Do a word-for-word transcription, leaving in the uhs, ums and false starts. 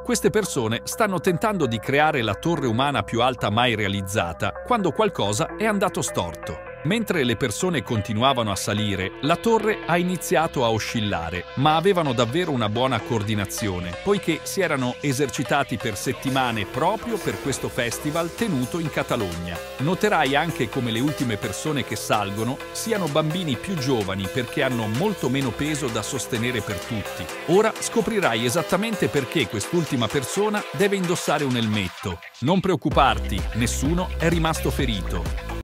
Queste persone stanno tentando di creare la torre umana più alta mai realizzata quando qualcosa è andato storto. Mentre le persone continuavano a salire, la torre ha iniziato a oscillare, ma avevano davvero una buona coordinazione, poiché si erano esercitati per settimane proprio per questo festival tenuto in Catalogna. Noterai anche come le ultime persone che salgono siano bambini più giovani perché hanno molto meno peso da sostenere per tutti. Ora scoprirai esattamente perché quest'ultima persona deve indossare un elmetto. Non preoccuparti, nessuno è rimasto ferito.